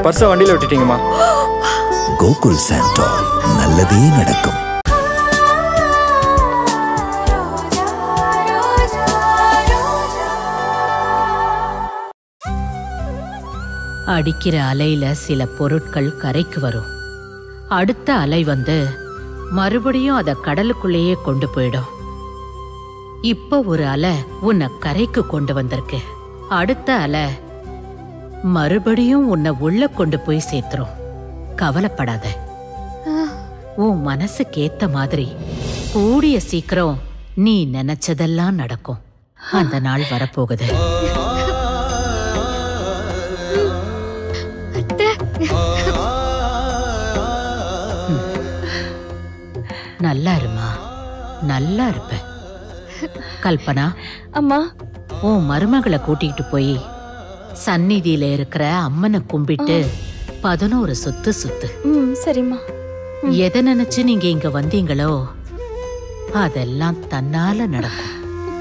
பர்ஸை வண்டியில் விட்டுட்டீங்கம்மா. கோகுல் சாண்டோல், நல்லதே நடக்கும். அடிக்கிற அலையில சில பொருட்கள் கரைக்கு வரும். அடுத்த அலை வந்து மறுபடியும் அத கடலுக்குள்ளேயே கொண்டு போயிடும். இப்ப ஒரு அலை உன்னை கரைக்கு கொண்டு வந்திருக்கு. அடுத்த அலை மறுபடியும் உன்னை உள்ள கொண்டு போய் சேர்த்துரும். கவலைப்படாத. உன் மனசுக்கு ஏத்த மாதிரி கூடிய சீக்கிரம் நீ நினைச்சதெல்லாம் நடக்கும். அந்த நாள் வரப்போகுது. நல்லா இருமா, நல்லா இருப்ப. கல்பனா அம்மா, உன் மருமகளை கூட்டிகிட்டு போய் சந்நிதியில இருக்கிற அம்மனை கும்பிட்டு 11 சுத்து சுத்து. சரிம்மா. எதை நினைச்சு நீங்க இங்க வந்தீங்களோ அதெல்லாம் தன்னால நடக்கும்.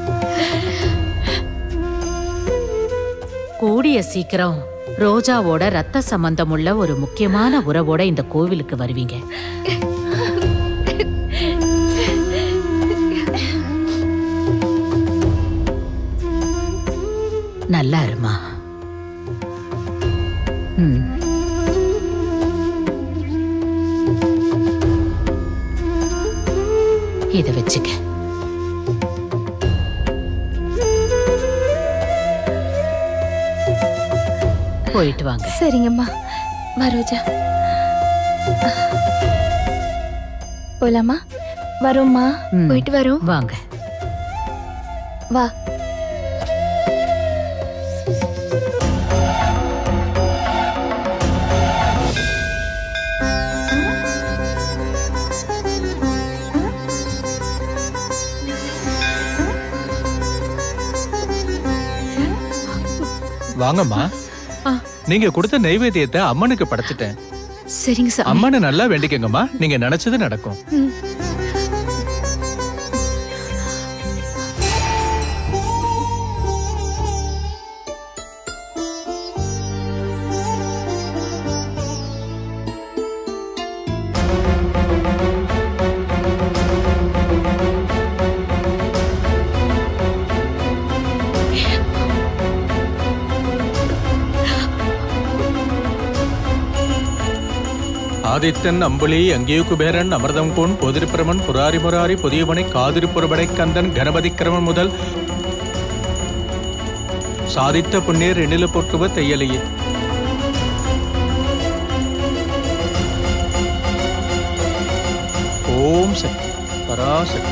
கூடிய சீக்கிரம் ரோஜாவோட ரத்த சம்பந்தமுள்ள ஒரு முக்கியமான உறவோட இந்த கோவிலுக்கு வருவீங்க. நல்லா இருமா. இத வச்சுக்க. போயிட்டு வாங்க. சரிங்கம்மா. வா ரோஜா, போலாமா? வரோம்மா. போயிட்டு வரோம். வாங்க. வா. வாங்கம்மா. நீங்க கொடுத்த நைவேத்தியத்தை அம்மனுக்கு படைச்சிட்டேன். சரிங்க சார். அம்மனை நல்லா வேண்டிக்கங்கம்மா, நீங்க நினைச்சது நடக்கும். ஆதித்தன் அம்புலி அங்கேயு குபேரன் அமிர்தம் கோன் பொதிரிப்பிரமன் புராரி முராரி புதியவனை காதிருப்புறபடை கந்தன் கணபதி கிரமன் முதல் சாதித்த புண்ணியர் எண்ணில பொற்றுவ தையலையே. ஓம் சக்தி பராசக்தி.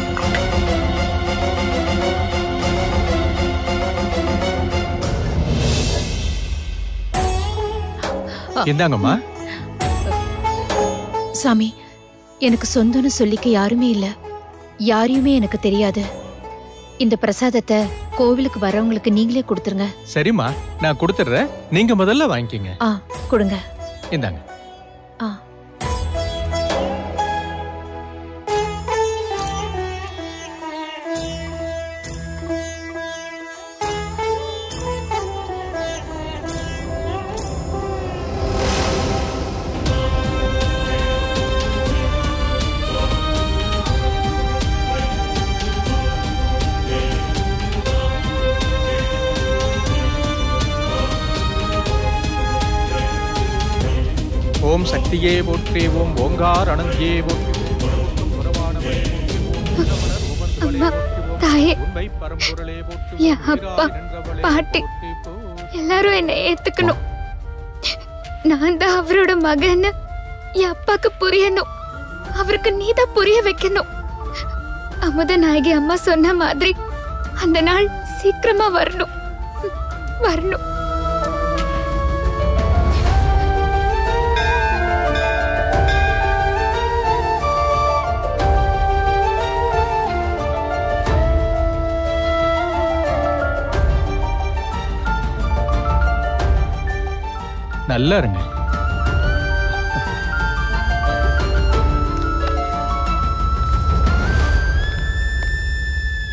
இந்தாங்கம்மா. சாமி, எனக்கு சொந்தம்னு சொல்லிக்க யாருமே இல்ல. யாரையுமே எனக்கு தெரியாது. இந்த பிரசாதத்தை கோவிலுக்கு வரவங்களுக்கு நீங்களே கொடுத்துருங்க. சரிம்மா, நான் கொடுத்துறேன். நீங்க முதல்ல வாங்கிக்கங்க. கொடுங்க. இந்தாங்க. ஓம் சக்தியே போற்றி, ஓம் ஓங்கார் அனந்தியே போற்றி. தாயே, என் அப்பா பாட்டி எல்லாரும் என்னை ஏத்துக்கணும். நான் தான் அவரோட மகன்னு என் அப்பாக்கு புரியணும். அவருக்கு நீதான் புரிய வைக்கணும். அமுத நாயகி அம்மா சொன்ன மாதிரி அந்த நாள் சீக்கிரமா வரணும். வரணும். நல்லா இருங்க.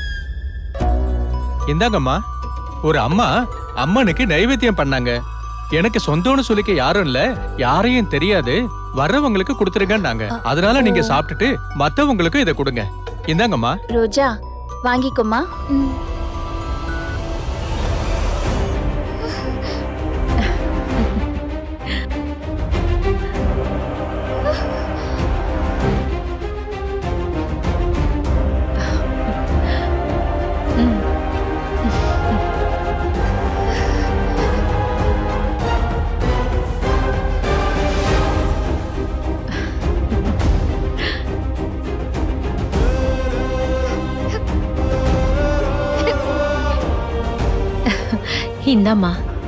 இந்தாங்கம்மா. ஒரு அம்மா அம்மனுக்கு நைவேத்தியம் பண்ணாங்க. எனக்கு சொந்தம்னு சொல்லிக்க யாரும் இல்ல, யாரையும் தெரியாது, வர்றவங்களுக்கு கொடுத்துருங்கன்னாங்க. அதனால நீங்க சாப்பிட்டுட்டு மத்தவங்களுக்கு இதை கொடுங்க. இந்தாங்கம்மா. ரோஜா வாங்கிக்கோமா. இந்தாம்மா.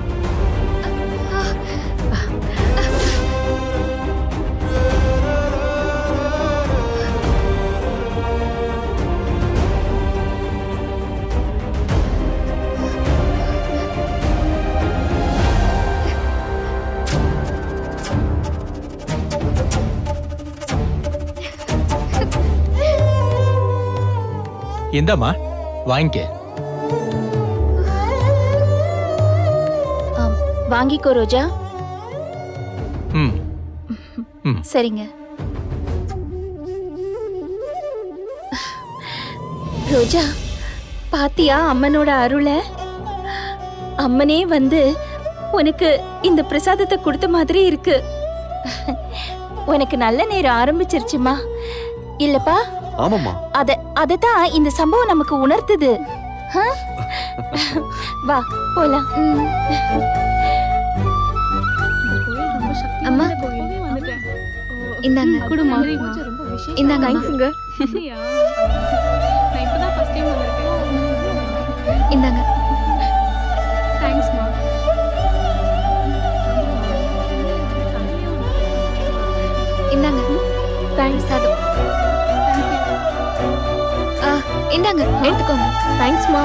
இந்தாம்மா வாங்கிக்க. வாங்கிக்கோ ரோஜா. சரிங்க. ரோஜா பாத்தியா அம்மனோட அருளை? அம்மனே வந்து உனக்கு இந்த பிரசாதத்தை கொடுத்த மாதிரி இருக்கு. உனக்கு நல்ல நேரம் ஆரம்பிச்சிருச்சுமா இல்லப்பா? ஆமாம்மா. அததான் இந்த சம்பவம் நமக்கு உணர்த்துது. வா போலாம். அம்மா இந்தாங்க. குடுமா. இந்தாங்க. இந்தாங்க. இந்தாங்க. பிரசாதம். இந்தாங்க எடுத்துக்கோங்க. தேங்க்ஸ்மா.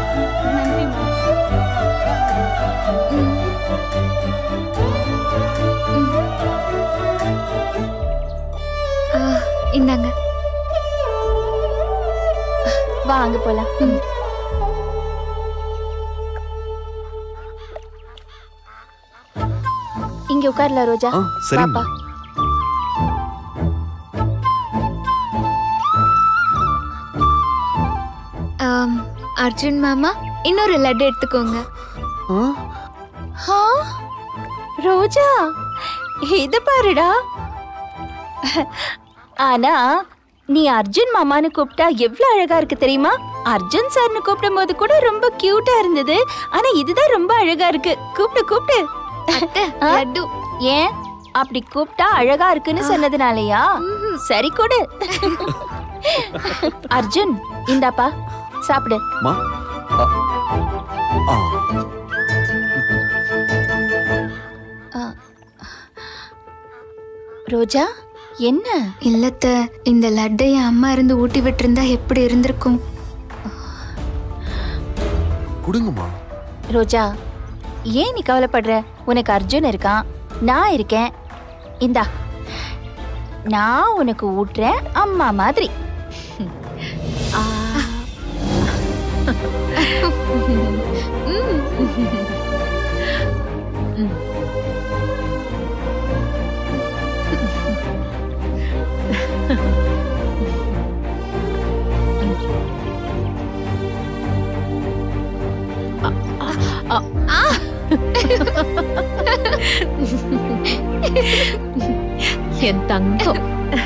இந்தாங்க. வா அங்க போலாம். இங்க உட்கார்ல ரோஜா. சரிம்மா. அர்ஜுன் மாமா இன்னொரு லட்டு எடுத்துக்கோங்க. ரோஜா இது பாருடா. ஆனா நீ அர்ஜுன் மாமான்னு கூப்பிட்டா எவ்வளவு அழகா இருக்கு தெரியுமா? அர்ஜுன் சார்னு கூப்பிடும் போது கூட ரொம்ப கியூட்டா இருந்தது. ஆனா இதுதான் ரொம்ப அழகா இருக்கு. கூப்பிடு கூப்பிடு. லட்டு. ஏன் அப்படி கூப்பிட்டா அழகா இருக்குன்னு சொன்னதுனாலயா? சரி கொடு. அர்ஜுன் இந்தாப்பா சாப்பிடு. ரோஜா என்ன? இல்லத்த, இந்த லட்டை என் அம்மா இருந்து ஊட்டி விட்டுருந்தா எப்படி இருந்திருக்கும்? குடுங்கம்மா. ரோஜா ஏன் நீ கவலைப்படுற? உனக்கு அர்ஜுன் இருக்கான், நான் இருக்கேன். இந்தா நான் உனக்கு ஊட்டுறேன் அம்மா மாதிரி. என் தங்கம்.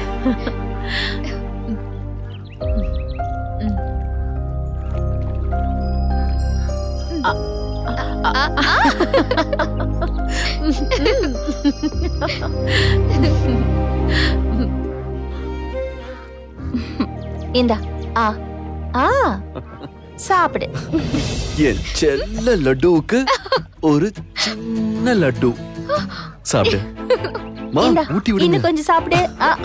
இந்தா ஆ ஆ சாப்பிடு. என் செல்ல லட்டுவுக்கு ஒரு சின்ன லட்டு. சாப்பிடு. ஊட்டி விடுங்க. இன்னும் கொஞ்சம் சாப்பிடு.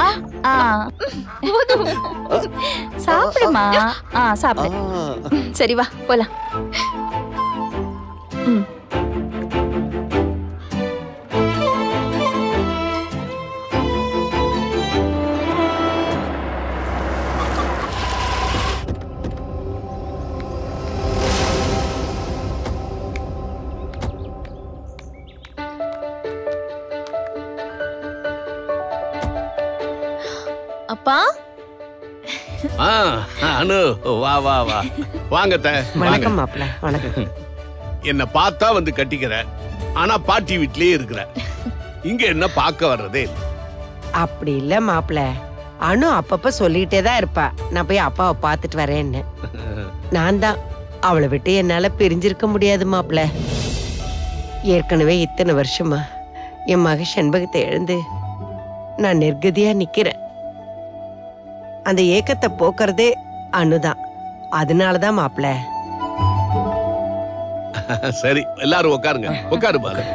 சாப்பிடுமா. சாப்பிடு. சரி வா போலாம். அப்பா அனு வா வா வா வாங்க. வணக்கம் மாப்பிள்ள. வணக்கம். என்ன பார்த்தா வந்து கட்டிக்கிற, ஆனா பாட்டி வீட்லயே இருக்கிற. இங்க என்ன பார்க்க வர்றதே இல்ல. அப்படி இல்ல மாப்பிள்ள, அனு அப்பப்ப சொல்லிட்டே தான் இருப்பா நான் போய் அப்பாவை பார்த்துட்டு வரேன்னு. நான் தான் அவளை விட்டு என்னால பிரிஞ்சிருக்க முடியாது மாப்பிள்ள. ஏற்கனவே இத்தனை வருஷமா என் மக செண்பகத்தை எழுந்து நான் நிர்கதியா நிக்கிறேன். அந்த ஏக்கத்தை போக்குறதே அனுதான். அதனாலதான் மாப்பிள்ள. சரி, எல்லாரும் உட்காருங்க. உட்காரு பாரு.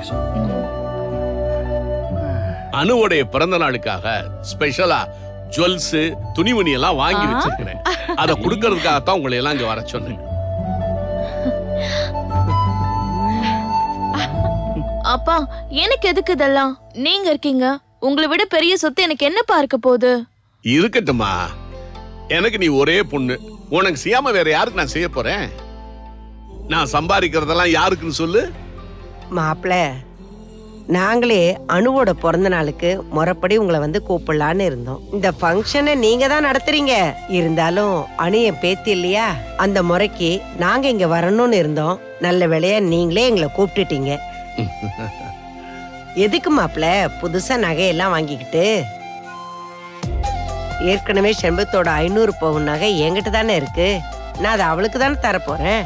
அனுவோடைய பிறந்த நாளுக்காக ஸ்பெஷலா ஜுவல்ஸ், துணிமணி எல்லாம் வாங்கி வச்சிருக்கிறேன். அதை கொடுக்கறதுக்காகத்தான் உங்களை எல்லாம் இங்க வர சொன்னேன். அப்பா எனக்கு எதுக்கு இதெல்லாம்? நீங்க இருக்கீங்க. உங்களை விட பெரிய சொத்து எனக்கு என்னப்பா இருக்க போகுது? இருக்கட்டுமா, எனக்கு நீ ஒரே பொண்ணு. உனக்கு செய்யாம வேற யாருக்கு நான் செய்ய போறேன்? நான் சம்பாதிக்கிறதெல்லாம் யாருக்குன்னு சொல்லு. மாப்பிள்ள, நாங்களே அனுவோட பிறந்த நாளுக்கு முறைப்படி உங்களை வந்து கூப்பிடலான்னு இருந்தோம். இந்த ஃபங்க்ஷனை நீங்க தான் நடத்துறீங்க. இருந்தாலும் அனு என் பேத்தி இல்லையா, அந்த முறைக்கு நாங்க இங்க வரணும்னு இருந்தோம். நல்ல வேளையா நீங்களே எங்களை கூப்பிட்டுட்டீங்க. எதுக்கு மாப்பிள்ள புதுசா நகையெல்லாம் வாங்கிக்கிட்டு? ஏற்கனவே செண்பகத்தோட 500 பவுன் நகை என்கிட்ட தானே இருக்கு. நான் அதை அவளுக்கு தானே தரப்போறேன்.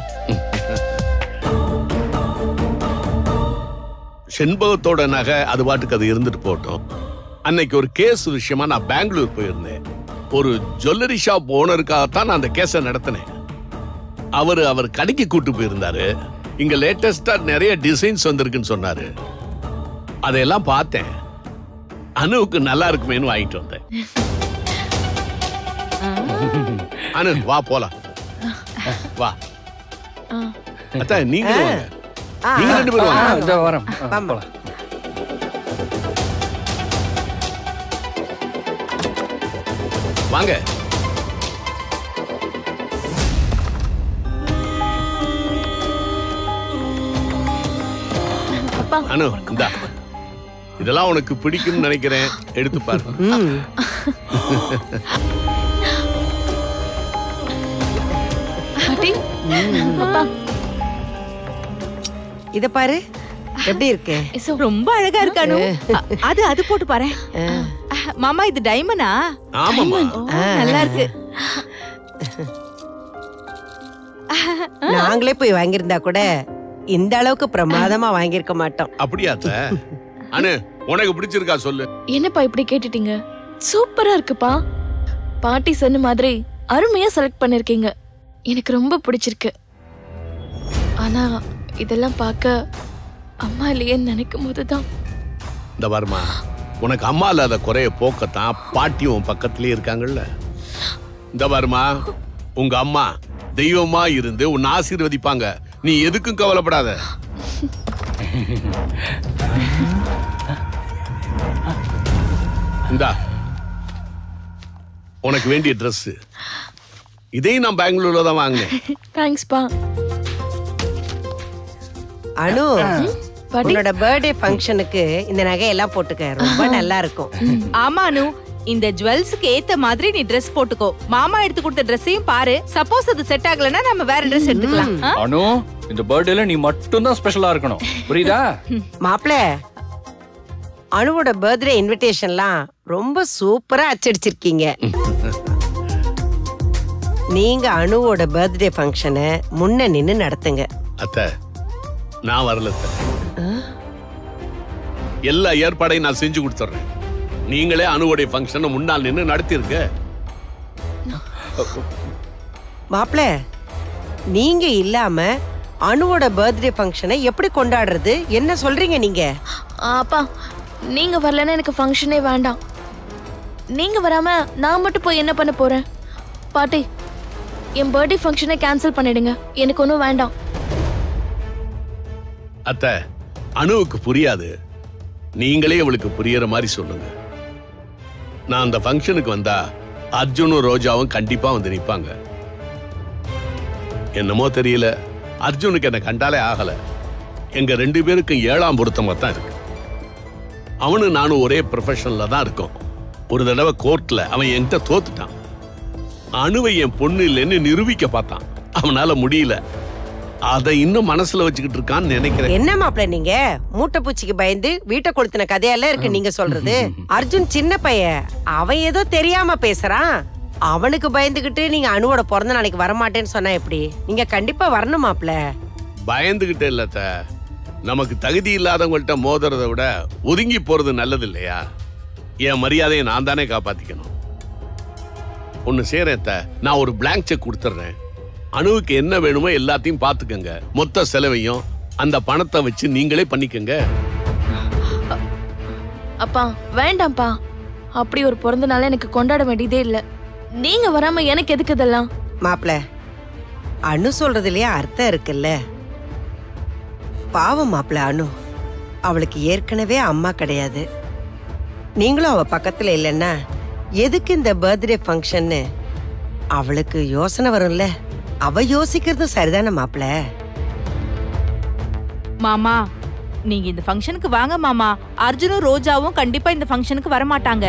செண்பகத்தோட நகை அது பாட்டுக்கு அது இருந்துட்டு போட்டோம். அன்னைக்கு ஒரு கேஸ் விஷயமா நான் பெங்களூர் போயிருந்தேன். ஒரு ஜுவல்லரி ஷாப் ஓனருக்காகத்தான் நான் அந்த கேஸை நடத்தினேன். அவர் கடைக்கு கூட்டு போயிருந்தாரு. இங்க லேட்டஸ்டா நிறைய டிசைன்ஸ் வந்திருக்குன்னு சொன்னாரு. அதையெல்லாம் பார்த்தேன். அனுவுக்கு நல்லா இருக்குமேனு வாங்கிட்டு வந்தேன். அனு வா போலாம். வா அத்தா, நீங்க வாங்க. நீங்க ரெண்டு பேரும் வாங்க. வாங்க. அனு இந்தா, இதெல்லாம் உனக்கு பிடிக்கும்னு நினைக்கிறேன். எடுத்து பாரு. இத பாரு, எப்படி இருக்கு? ரொம்ப அழகா இருக்கு அனு. அது போட்டு பாரு மாமா. இது டைமண்டா? ஆமாமா, நல்லா இருக்கு. நாங்களே போய் வாங்கியிருந்தா கூட இந்த அளவுக்கு பிரமாதமா வாங்கியிருக்க மாட்டோம். அப்படியா? அனு உனக்கு பிடிச்சிருக்கா சொல்லு. என்னப்பா இப்படி கேட்டுட்டீங்க? சூப்பரா இருக்குப்பா. பாட்டி சொன்ன மாதிரி அருமையா செலக்ட் பண்ணிருக்கீங்க. எனக்கு ரொம்ப பிடிச்சிருக்கு. ஆனா இதெல்லாம் பார்க்க அம்மா இல்லையேன்னு நினைக்கும் போதுதான். இந்த வருமா, உனக்கு அம்மா இல்லாத குறைய போக்கத்தான் பாட்டி உன் பக்கத்திலேயே இருக்காங்கல்ல. இந்த வருமா, உங்க அம்மா தெய்வமா இருந்து உன்னை ஆசீர்வதிப்பாங்க. நீ எதுக்கும் கவலைப்படாத. இந்தா உனக்கு வேண்டிய ட்ரெஸ். இதையும் நான் பெங்களூர்ல தான் வாங்கினேன். தேங்க்ஸ்பா. அனு, உன்னோட பர்த்டே ஃபங்க்ஷனுக்கு இந்த நகையெல்லாம் போட்டுக்க, ரொம்ப நல்லா இருக்கும். ஆமா அனு, இந்த ஜுவல்ஸ்க்கு ஏத்த மாதிரி நீ Dress போட்டுக்கோ. மாமா எடுத்து கொடுத்த Dressையும் பாரு. சப்போஸ் அது செட் ஆகலனா நம்ம வேற Dress எடுத்துக்கலாம். அனு, இந்த பர்த்டேல நீ மட்டும் தான் ஸ்பெஷலா இருக்கணும். புரியுதா? மாப்ள, அனுவோட பர்த்டே இன்விடேஷன்லாம் ரொம்ப சூப்பரா அச்சடிச்சிருக்கீங்க. நீங்க அனுவோட பர்த்டே ஃபங்க்ஷனை முன்ன நின்னு நடத்துங்க. அத்தை, நான் வரல. எல்லா ஏற்பாடையும் நான் செஞ்சு கொடுத்துறேன். நீங்களே அனுவோடைய ஃபங்க்ஷனை முன்னால் நின்று நடத்திருக்க. மாப்ள, நீங்க இல்லாம அனுவோட பர்த்டே ஃபங்க்ஷனை எப்படி கொண்டாடுறது? என்ன சொல்றீங்க நீங்க? அப்பா, நீங்க வரலன்னா எனக்கு ஃபங்க்ஷனே வேண்டாம். நீங்க வராம நான் மட்டும் போய் என்ன பண்ண போறேன்? பாட்டி, என் பர்த்டே ஃபங்க்ஷனை கேன்சல் பண்ணிடுங்க. எனக்கு ஒன்றும் வேண்டாம். அத்தை, அனுவுக்கு புரியாது. நீங்களே அவளுக்கு புரியற மாதிரி சொல்லுங்க. நான் அந்த ஃபங்க்ஷனுக்கு வந்தா அர்ஜுனும் ரோஜாவும் கண்டிப்பா வந்து நிப்பாங்க. என்னமோ தெரியல, அர்ஜுனுக்கு என்ன கண்டாலே ஆகல. எங்க 2 பேருக்கும் 7ஆம் பொருத்தமா தான் இருக்கு. அவனு நானும் ஒரே ப்ரொஃபஷன்ல தான் இருக்கோம். ஒரு தடவை கோர்ட்ல அவன் என்கிட்ட தோத்துட்டான். அணுவை என் பொண்ணு இல்லைன்னு நிரூபிக்க பார்த்தான். அவனால முடியல. அதை இன்னும் மனசுல வச்சுக்கிட்டு இருக்கான்னு நினைக்கிறேன். என்ன மாப்பிள்ள நீங்க மூட்டை பூச்சிக்கு பயந்து வீட்டை கொளுத்தின கதையெல்லாம் இருக்கு நீங்க சொல்றது. அர்ஜுன் சின்ன பையன், அவன் ஏதோ தெரியாம பேசுறான். அவனுக்கு பயந்துகிட்டு நீங்க அணுவோட பிறந்த நாளைக்கு வரமாட்டேன்னு சொன்னா எப்படி? நீங்க கண்டிப்பா வரணும் மாப்பிள்ள. பயந்துகிட்டே இல்ல, நமக்கு தகுதி இல்லாதவங்கள்ட்ட மோதுறதை விட ஒதுங்கி போறது நல்லது இல்லையா? என் மரியாதையை நான் தானே காப்பாத்திக்கணும். ஒன்னு சேரத்த, நான் ஒரு பிளாங்க் செக் கொடுத்துறேன். அணுவுக்கு என்ன வேணுமோ எல்லாத்தையும் பாத்துக்கங்க. மொத்த செலவையும் அந்த பணத்தை வச்சு நீங்களே பண்ணிக்கங்க. அப்பா வேண்டாம்ப்பா, அப்படி ஒரு பிறந்த நாள் எனக்கு கொண்டாட வேண்டியதே இல்ல. நீங்க வராம எனக்கு எதுக்கு இதெல்லாம்? மாப்பிள்ள, அணு சொல்றதுலயே அர்த்தம் இருக்குல்ல. பாவம் மாப்பிள்ள அணு, அவளுக்கு ஏற்கனவே அம்மா கிடையாது. நீங்களும் அவ பக்கத்துல இல்லைன்னா எதுக்கு இந்த பர்த்டே ஃபங்க்ஷன்னு அவளுக்கு யோசனை வரும்ல. அவ யோசிக்கிறதும் சரிதானே மாப்பிள்ள? மாமா, நீங்க இந்த ஃபங்க்ஷனுக்கு வாங்க மாமா. அர்ஜுனும் ரோஜாவும் கண்டிப்பா இந்த ஃபங்க்ஷனுக்கு வர மாட்டாங்க.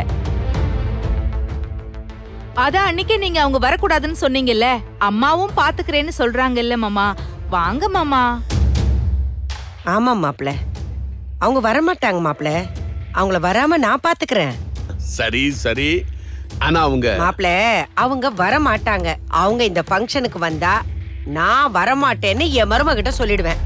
அதான் அன்னைக்கே நீங்க அவங்க வரக்கூடாதுன்னு சொன்னீங்கல்ல. அம்மாவும் பாத்துக்கிறேன்னு சொல்றாங்கல்ல மாமா. வாங்க மாமா. ஆமா மாப்பிள்ள, அவங்க வரமாட்டாங்க மாப்பிள்ள. அவங்கள வராம நான் பாத்துக்கிறேன். சரி சரி, ஆனா மாப்பிள்ள அவங்க வர மாட்டாங்க. அவங்க இந்த ஃபங்க்ஷனுக்கு வந்தா நான் வரமாட்டேன்னு என் மருமகிட்ட சொல்லிடுவேன்.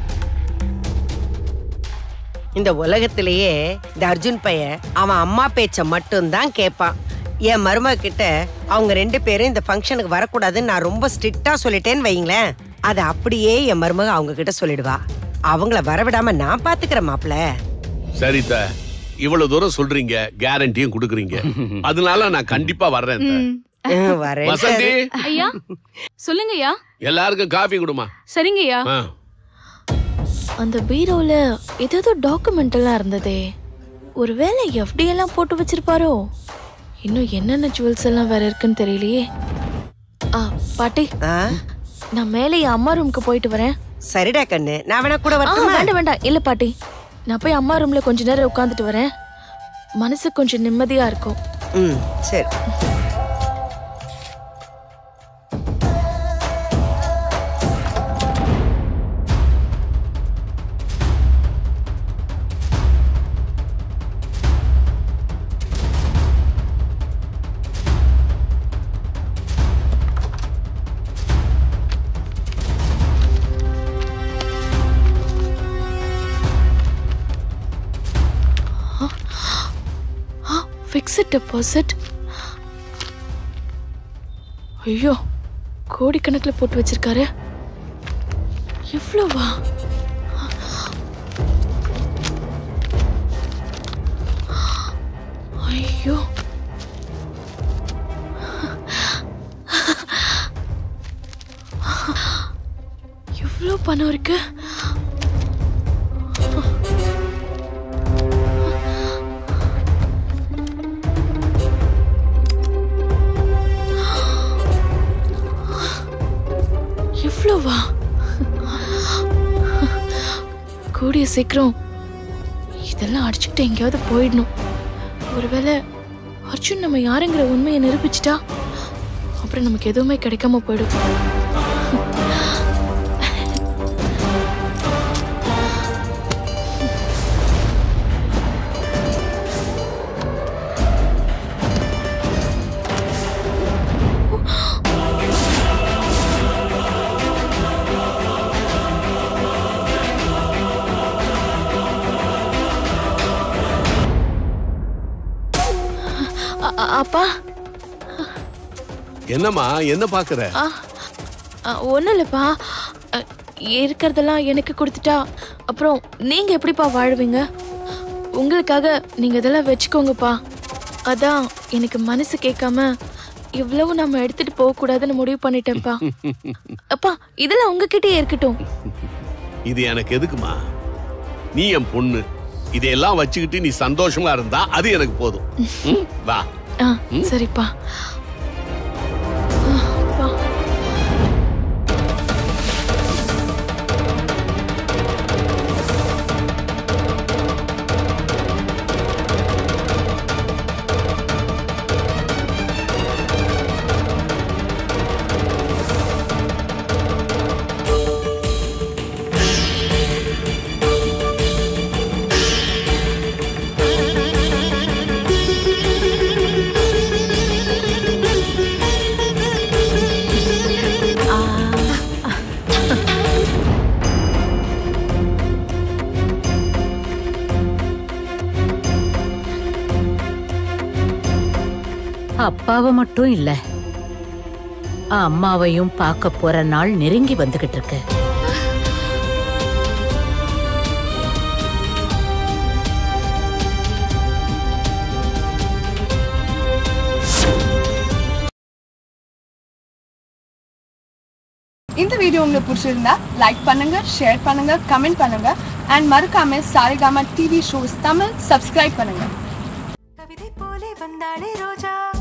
இந்த உலகத்திலேயே இந்த அர்ஜுன் பையன் அவன் அம்மா பேச்ச மட்டும்தான் கேட்பான். என் மருமக கிட்ட அவங்க 2 பேரும் இந்த ஃபங்க்ஷனுக்கு வரக்கூடாதுன்னு நான் ரொம்ப ஸ்ட்ரிக்டா சொல்லிட்டேன்னு வைங்களேன், அதை அப்படியே என் மருமக அவங்க கிட்ட சொல்லிடுவா. அவங்கள வரவிடாம நான் பாத்துக்கிறேன் மாப்பிள்ள. சரித, இவ்வளவு தூரம் சொல்றீங்க, கேரண்டியும் கொடுக்குறீங்க. அதனால நான் கண்டிப்பா வர்றேன். வசந்தி ஐயா, சொல்லுங்க ஐயா. எல்லாருக்கும் காபி கொடுமா. சரிங்க ஐயா. அந்த பீரோல ஏதோ டாக்குமெண்ட் எல்லாம் இருந்ததே. ஒருவேளை எஃப்டி எல்லாம் போட்டு வச்சிருப்பாரோ? இன்னும் என்னென்ன ஜுவல்ஸ் எல்லாம் வேற இருக்குன்னு தெரியலையே. பாட்டி, நான் மேலே அம்மா ரூமுக்கு போயிட்டு வரேன். சரிடா கண்ணு, நான் வேணா கூட வரட்டுமா? வேண்டாம் வேண்டாம், இல்ல பாட்டி, நான் போய் அம்மா ரூம்ல கொஞ்ச நேரம் உட்காந்துட்டு வரேன். மனசு கொஞ்சம் நிம்மதியா இருக்கும். சரி. Fixed deposit. ஐயோ, கோடிக்கணக்கில் போட்டு வச்சிருக்காரு. எவ்வளவா? ஐயோ, எவ்வளோ பணம் இருக்கு? எவ்வளவா? கூடிய சீக்கிரம் இதெல்லாம் அடிச்சுக்கிட்டு எங்கேயாவது போயிடணும். ஒருவேளை அர்ஜுன் நம்ம யாருங்கிற உண்மையை நிரூபிச்சிட்டா அப்புறம் நமக்கு எதுவுமே கிடைக்காம போயிடும். அப்பா, என்னம்மா, என்ன பாக்குற? ஒன்னும் இல்லப்பா, இருக்கிறதெல்லாம் எனக்கு கொடுத்துட்டா அப்புறம் நீங்க எப்படிப்பா வாழ்வீங்க? உங்களுக்காக நீங்க இதெல்லாம் வச்சுக்கோங்கப்பா. அதான் எனக்கு மனசு கேட்காம இவ்வளவு நம்ம எடுத்துட்டு போக கூடாதுன்னு முடிவு பண்ணிட்டேன்ப்பா. அப்பா, இதெல்லாம் உங்ககிட்டயே இருக்கட்டும். இது எனக்கு எதுக்குமா? நீ என் பொண்ணு. இதையெல்லாம் வச்சுக்கிட்டு நீ சந்தோஷமா இருந்தா அது எனக்கு போதும். வா. சரிப்பா. அப்பாவை மட்டும் இல்ல, அம்மாவையும் பார்க்க போற நாள் நெருங்கி வந்துகிட்டு இருக்கு. இந்த வீடியோ உங்களுக்கு பிடிச்சிருந்தா லைக் பண்ணுங்க, ஷேர் பண்ணுங்க, கமெண்ட் பண்ணுங்க and மறக்காம Saregama TV shows Tamil subscribe பண்ணுங்க. கவிதை போலே வந்தாளே ரோஜா